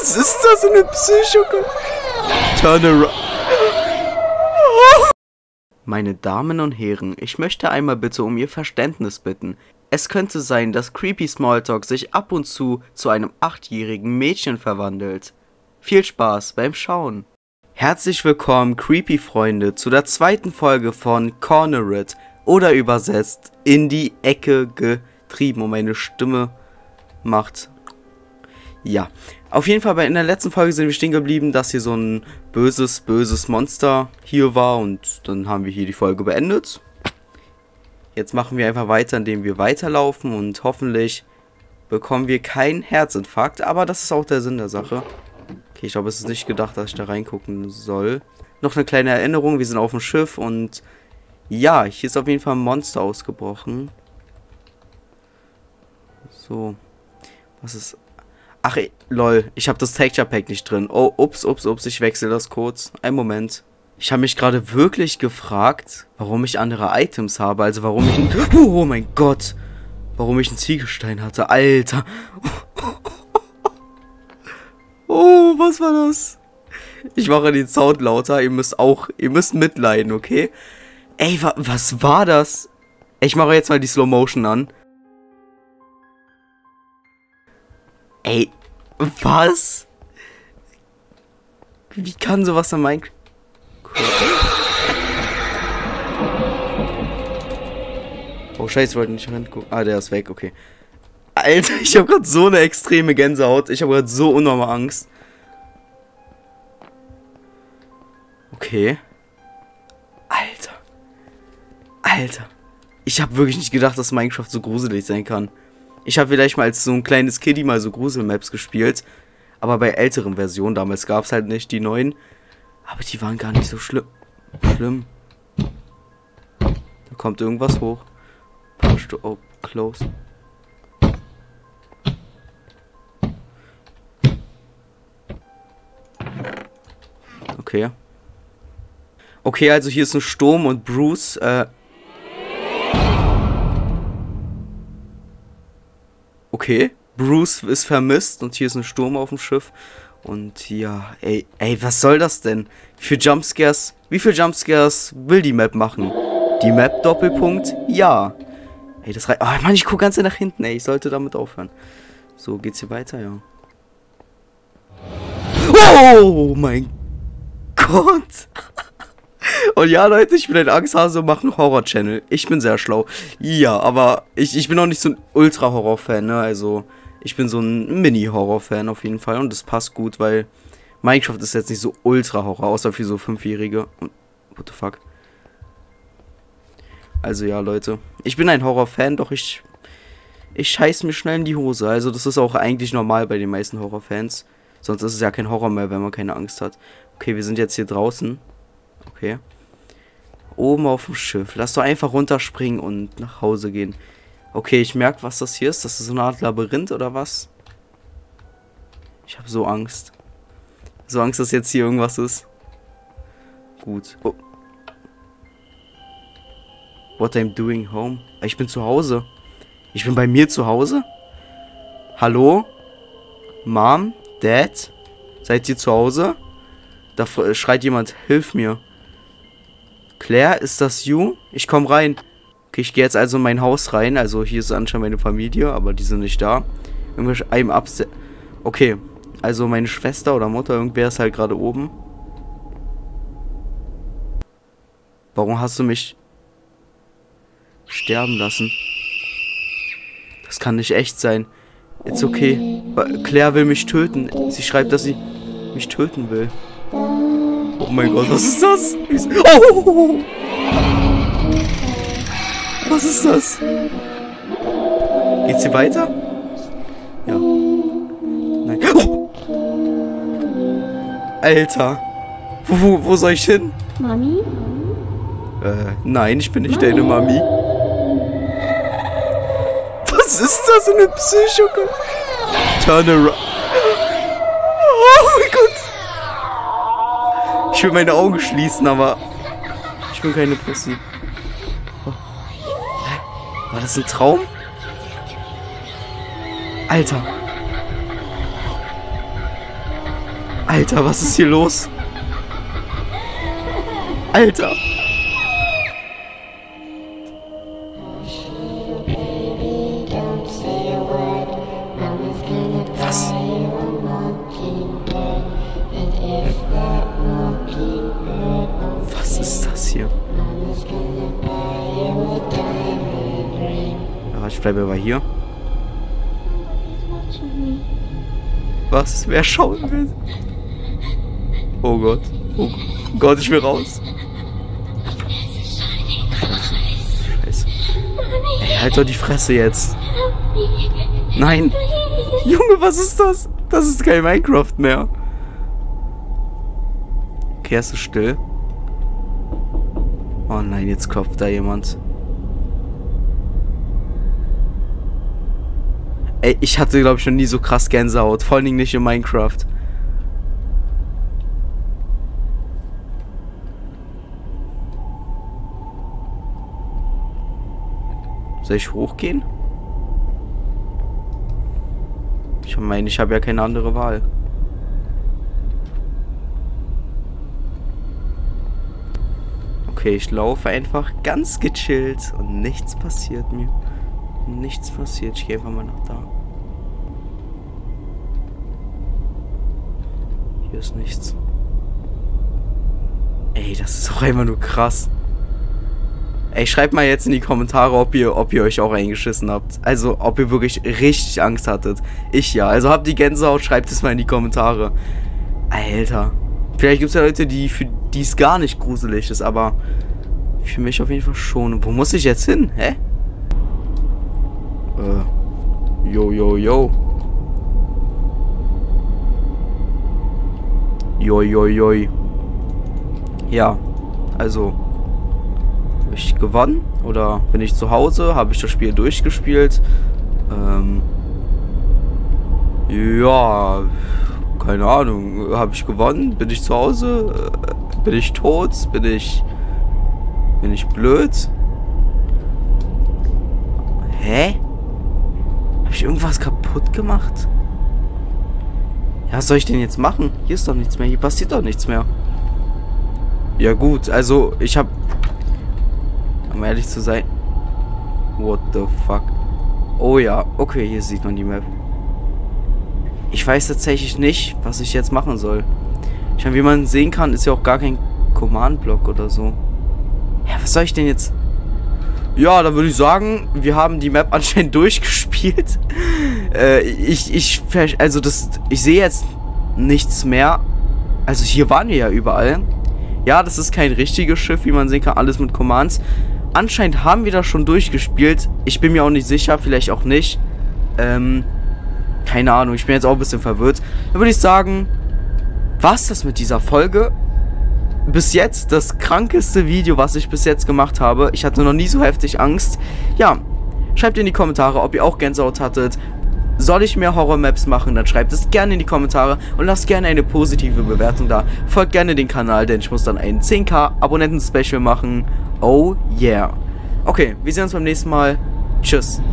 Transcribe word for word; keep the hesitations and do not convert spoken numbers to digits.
Was ist das für eine Psycho? Turn around. Meine Damen und Herren, ich möchte einmal bitte um Ihr Verständnis bitten. Es könnte sein, dass Creepy Smalltalk sich ab und zu zu einem achtjährigen Mädchen verwandelt. Viel Spaß beim Schauen. Herzlich willkommen, Creepy Freunde, zu der zweiten Folge von Cornered oder übersetzt in die Ecke getrieben, und meine Stimme macht... Ja, auf jeden Fall, bei in der letzten Folge sind wir stehen geblieben, dass hier so ein böses, böses Monster hier war, und dann haben wir hier die Folge beendet. Jetzt machen wir einfach weiter, indem wir weiterlaufen, und hoffentlich bekommen wir keinen Herzinfarkt, aber das ist auch der Sinn der Sache. Okay, ich glaube, es ist nicht gedacht, dass ich da reingucken soll. Noch eine kleine Erinnerung, wir sind auf dem Schiff, und ja, hier ist auf jeden Fall ein Monster ausgebrochen. So, was ist... Ach, lol, ich habe das Texture Pack nicht drin. Oh, ups, ups, ups, ich wechsle das kurz. Einen Moment. Ich habe mich gerade wirklich gefragt, warum ich andere Items habe. Also warum ich... Ein, oh mein Gott. Warum ich einen Ziegelstein hatte. Alter. Oh, was war das? Ich mache den Sound lauter. Ihr müsst auch... Ihr müsst mitleiden, okay? Ey, wa was war das? Ich mache jetzt mal die Slow Motion an. Ey, was? Wie kann sowas an Minecraft... Oh, scheiße, ich wollte nicht reingucken. Ah, der ist weg, okay. Alter, ich habe gerade so eine extreme Gänsehaut. Ich habe gerade so unnormal Angst. Okay. Alter. Alter. Ich habe wirklich nicht gedacht, dass Minecraft so gruselig sein kann. Ich habe vielleicht mal als so ein kleines Kiddie mal so Gruselmaps gespielt. Aber bei älteren Versionen, damals gab es halt nicht die neuen. Aber die waren gar nicht so schlimm. Schlimm. Da kommt irgendwas hoch. Oh, close. Okay. Okay, also hier ist ein Sturm und Bruce, äh... Okay, Bruce ist vermisst und hier ist ein Sturm auf dem Schiff. Und ja, ey, ey, was soll das denn? Wie viele Jumpscares, wie viele Jumpscares will die Map machen? Die Map Doppelpunkt? Ja. Ey, das reicht. Oh Mann, ich gucke ganz nach hinten, ey, ich sollte damit aufhören. So, geht's hier weiter, ja. Oh mein Gott. Und ja, Leute, ich bin ein Angsthase und mache einen Horror-Channel. Ich bin sehr schlau. Ja, aber ich, ich bin auch nicht so ein Ultra-Horror-Fan, ne? Also, ich bin so ein Mini-Horror-Fan auf jeden Fall. Und das passt gut, weil Minecraft ist jetzt nicht so Ultra-Horror, außer für so Fünfjährige. Und, what the fuck? Also ja, Leute. Ich bin ein Horror-Fan, doch ich... Ich scheiß mir schnell in die Hose. Also, das ist auch eigentlich normal bei den meisten Horror-Fans. Sonst ist es ja kein Horror mehr, wenn man keine Angst hat. Okay, wir sind jetzt hier draußen. Okay. Oben auf dem Schiff. Lass doch einfach runterspringen und nach Hause gehen. Okay, ich merke, was das hier ist. Das ist so eine Art Labyrinth oder was? Ich habe so Angst. So Angst, dass jetzt hier irgendwas ist. Gut. Oh. What I'm doing home? Ich bin zu Hause. Ich bin bei mir zu Hause? Hallo? Mom? Dad? Seid ihr zu Hause? Da schreit jemand, hilf mir. Claire, ist das you? Ich komme rein. Okay, ich gehe jetzt also in mein Haus rein. Also hier ist anscheinend meine Familie, aber die sind nicht da. Irgendwer einem Abse... Okay, also meine Schwester oder Mutter, irgendwer ist halt gerade oben. Warum hast du mich sterben lassen? Das kann nicht echt sein. It's okay. Claire will mich töten. Sie schreibt, dass sie mich töten will. Oh mein Gott, was ist das? Oh! Was ist das? Geht's hier weiter? Ja. Nein. Oh! Alter. Wo, wo, wo soll ich hin? Mami? Äh, nein, ich bin nicht deine Mami. Was ist das für eine Psycho? Turn around. Oh mein Gott. Ich will meine Augen schließen, aber ich bin keine Pussy. Oh. War das ein Traum? Alter. Alter, was ist hier los? Alter. Was? Was ist das hier? Ja, ich bleibe aber hier. Was? Wer schauen will? Oh Gott. Oh Gott, ich will raus. Scheiße. Ey, halt doch die Fresse jetzt. Nein. Junge, was ist das? Das ist kein Minecraft mehr. Okay, ist still. Oh nein, jetzt klopft da jemand. Ey, ich hatte, glaube ich, noch nie so krass Gänsehaut. Vor allen Dingen nicht in Minecraft. Soll ich hochgehen? Ich meine, ich habe ja keine andere Wahl. Okay, ich laufe einfach ganz gechillt und nichts passiert mir. Nichts passiert. Ich gehe einfach mal nach da. Hier ist nichts. Ey, das ist doch einfach nur krass. Ey, schreibt mal jetzt in die Kommentare, ob ihr, ob ihr euch auch eingeschissen habt. Also, ob ihr wirklich richtig Angst hattet. Ich ja. Also habt die Gänsehaut, schreibt es mal in die Kommentare. Alter. Vielleicht gibt es ja Leute, die für die es gar nicht gruselig ist, aber für mich auf jeden Fall schon. Wo muss ich jetzt hin? Hä? Äh. Yo, yo, yo. Yo, yo, yo. Ja. Also. Habe ich gewonnen? Oder bin ich zu Hause? Habe ich das Spiel durchgespielt? Ähm. Ja. Keine Ahnung. Habe ich gewonnen? Bin ich zu Hause? Bin ich tot? Bin ich... Bin ich blöd? Hä? Habe ich irgendwas kaputt gemacht? Ja, was soll ich denn jetzt machen? Hier ist doch nichts mehr. Hier passiert doch nichts mehr. Ja gut, also ich habe... Um ehrlich zu sein... What the fuck? Oh ja, okay, hier sieht man die Map. Ich weiß tatsächlich nicht, was ich jetzt machen soll. Ich meine, wie man sehen kann, ist ja auch gar kein Command-Block oder so. Ja, was soll ich denn jetzt... Ja, dann würde ich sagen, wir haben die Map anscheinend durchgespielt. äh, ich, ich, also das, ich sehe jetzt nichts mehr. Also hier waren wir ja überall. Ja, das ist kein richtiges Schiff, wie man sehen kann, alles mit Commands. Anscheinend haben wir das schon durchgespielt. Ich bin mir auch nicht sicher, vielleicht auch nicht. Ähm, keine Ahnung, ich bin jetzt auch ein bisschen verwirrt. Dann würde ich sagen, war's das mit dieser Folge. Bis jetzt das krankeste Video, was ich bis jetzt gemacht habe. Ich hatte noch nie so heftig Angst. Ja, schreibt in die Kommentare, ob ihr auch Gänsehaut hattet. Soll ich mehr Horror-Maps machen? Dann schreibt es gerne in die Kommentare und lasst gerne eine positive Bewertung da. Folgt gerne den Kanal, denn ich muss dann ein zehn K Abonnenten-Special machen. Oh yeah. Okay, wir sehen uns beim nächsten Mal. Tschüss.